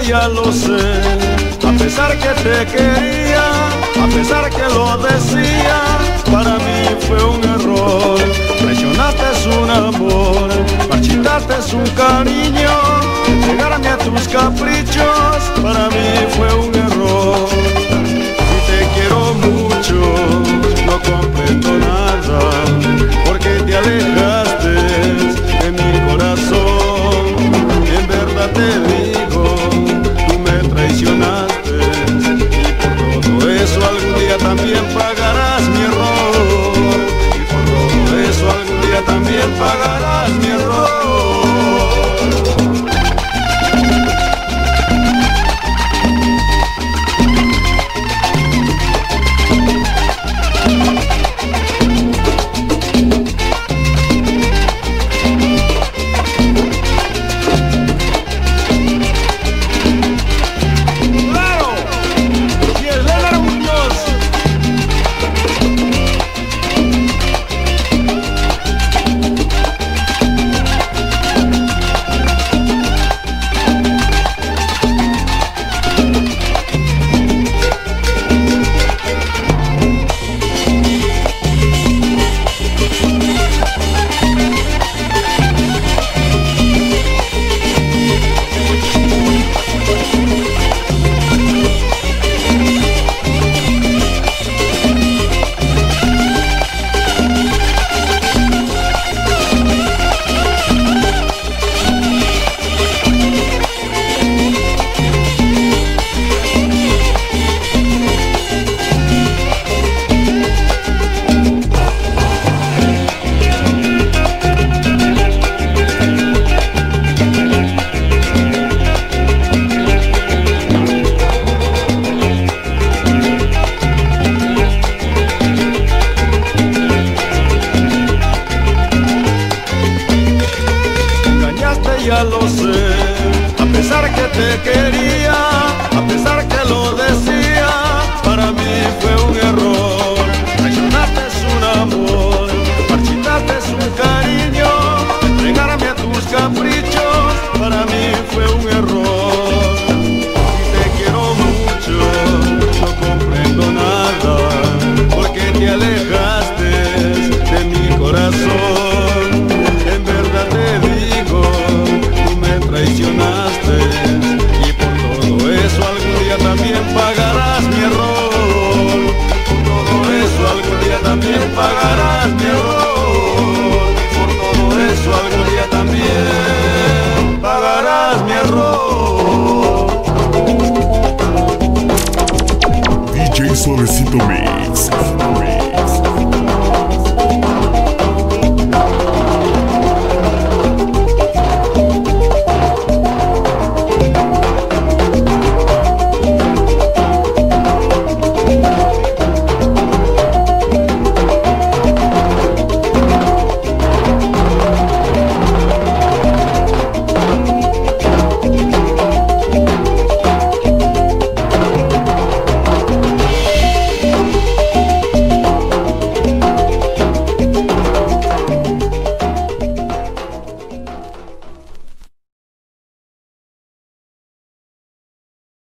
ya lo sé. A pesar que te quería, a pesar que lo decía, para mí fue un error. Traicionaste un amor, marchitaste un cariño, entregarme a tus caprichos, para mí fue un error. Si te quiero mucho, no comprendo nada, porque te alejaste de mi corazón. En verdad te digo, tú me traicionaste, y por todo eso algún día también pagarás mi error. Y por todo eso algún día también pagarás mi error. Ya lo sé, a pesar que te quería, a pesar que lo decía.